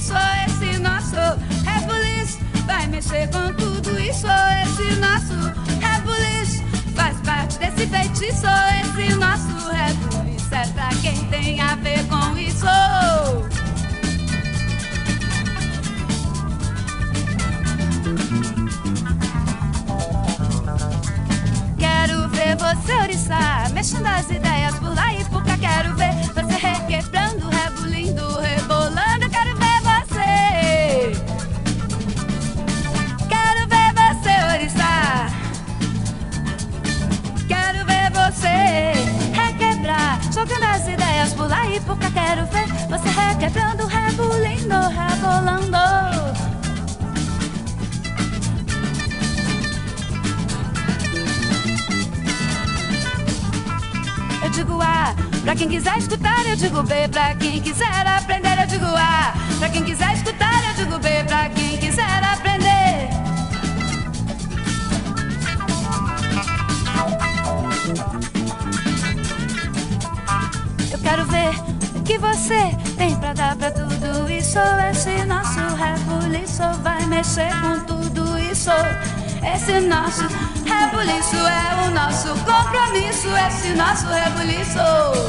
isso, esse nosso rebuliço vai mexer com tudo isso, esse nosso rebuliço faz parte desse feitiço, esse nosso rebuliço é pra quem tem a ver com isso. Quero ver você oriçar, mexendo as ideias por lá e por cá. Quero ver você requebrando, rebulindo, rebolando. Quero ver você. Quero ver você oriçar. Quero ver você requebrar, jogando as ideias por lá e por cá. Quero ver você requebrando, rebulindo, rebolando. Eu digo A, pra quem quiser escutar, eu digo B, pra quem quiser aprender, eu digo A, pra quem quiser escutar, eu digo B, pra quem quiser aprender. Eu quero ver o que você tem pra dar pra tudo isso. Esse nosso rebuliço vai mexer com tudo isso. Esse nosso rebuliço é o nosso compromisso. Esse nosso rebuliço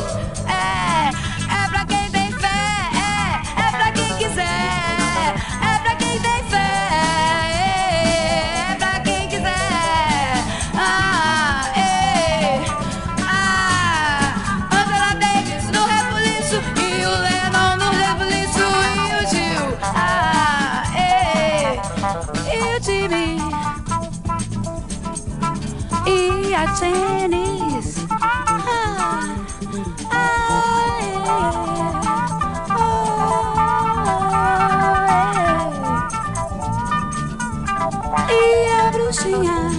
é pra quem tem fé, é pra quem quiser, é pra quem tem fé, é pra quem quiser. Angela Davis no rebuliço e o Lennon no rebuliço e o Gil, e o Jimmy e a Janice. E a bruxinha.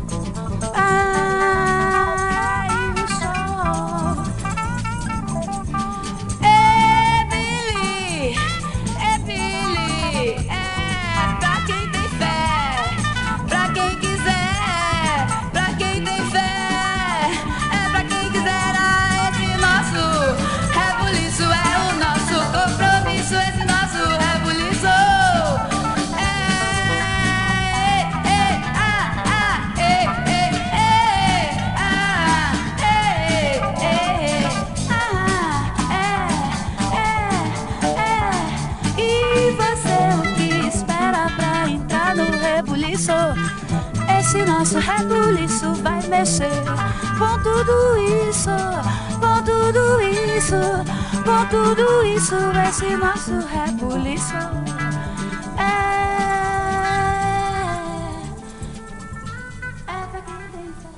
O sol. É Billy, é Billy, é pra quem tem fé, pra quem quiser, pra quem tem fé, é pra quem quiser. Esse nosso rebuliço é o nosso compromisso, esse nosso rebuliço E você, o que espera pra entrar no rebuliço? Esse nosso rebuliço vai mexer com tudo isso, com tudo isso, com tudo isso. Esse nosso rebuliço é pra quem tem fé.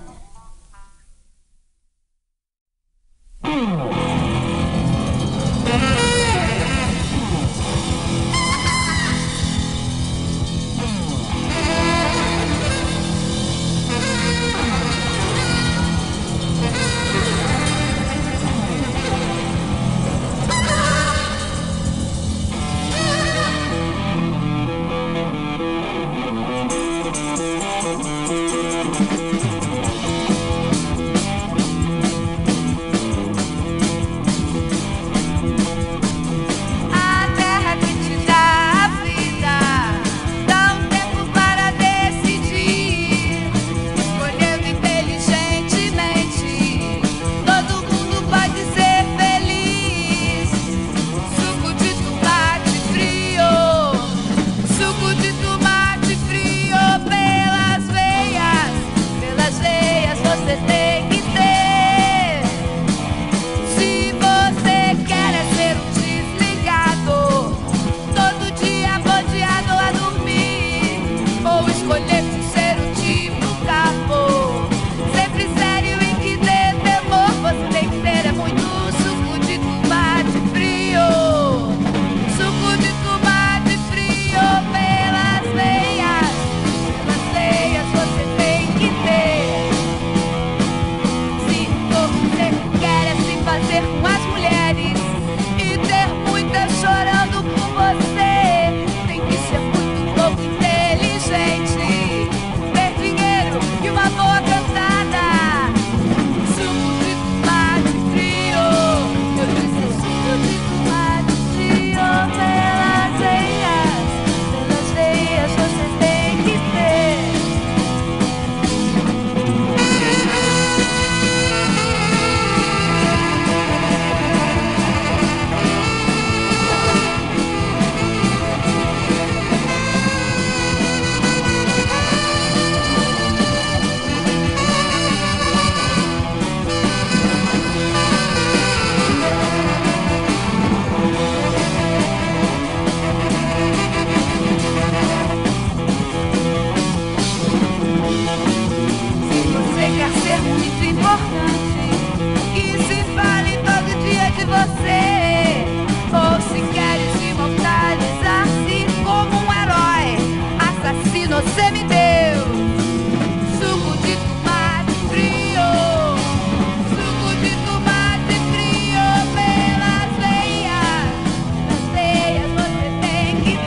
importante que se fale todo dia de você. Ou se queres imortalizar-se como um herói, assassino ou semideus. Suco de tomate frio, suco de tomate frio pelas veias. Nas veias você tem que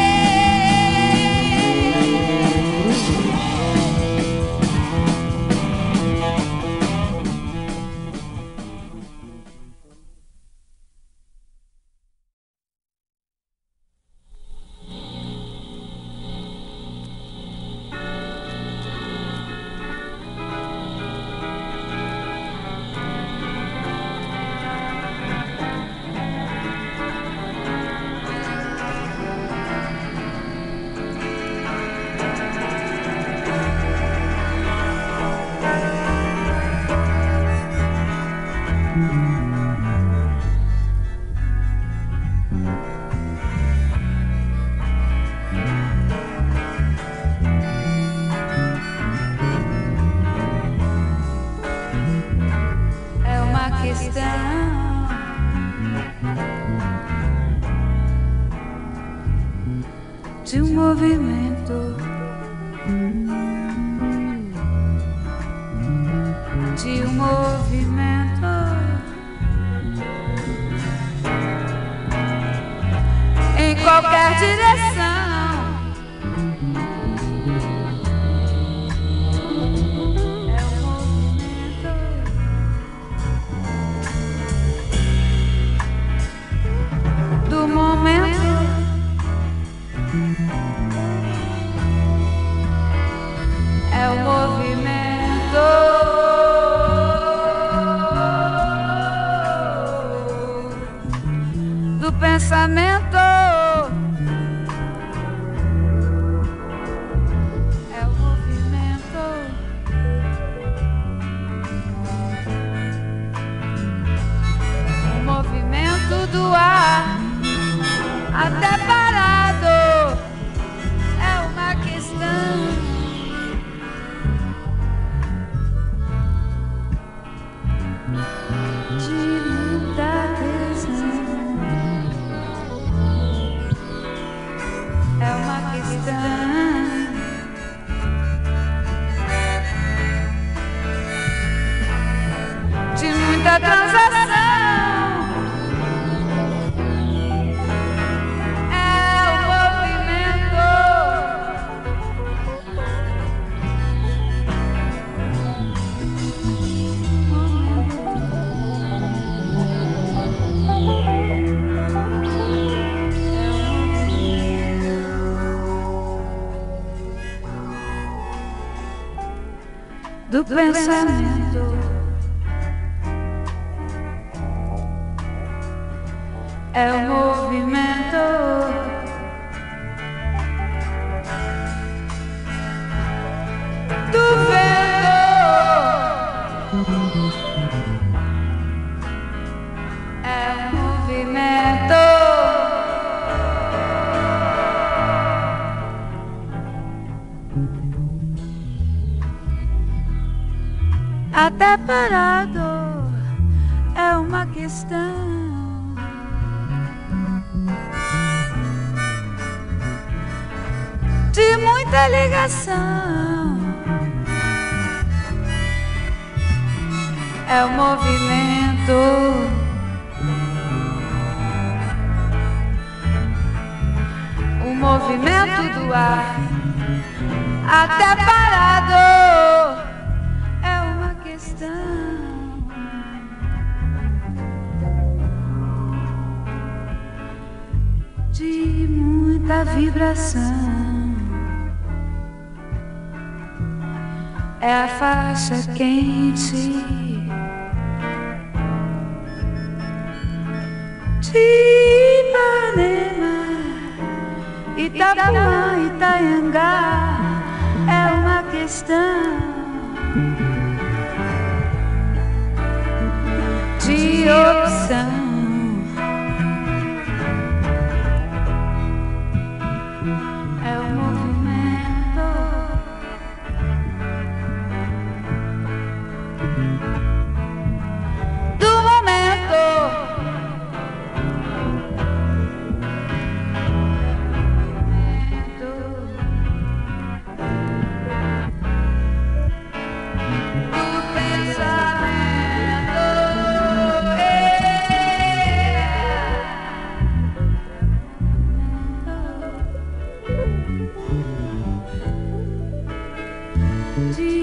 de um movimento, de um movimento, em qualquer direção. É um movimento do momento. É o movimento do pensamento. É o movimento do ar até parado. É uma questão de muita atenção. É uma questão de muita transação. É o movimento do pensamento. É o movimento do vento. É o movimento até parado. É uma questão de muita ligação. É o movimento do ar até parado. É uma questão de muita vibração. É a faixa quente de Ipanema, Itapuã, Itaiangá. É uma questão de opção.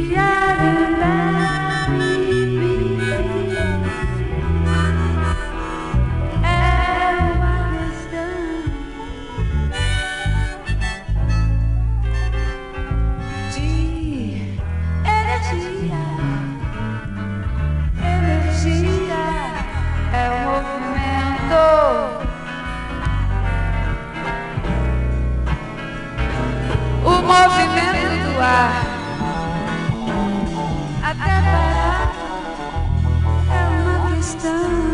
Movimento do ar até parar é uma questão.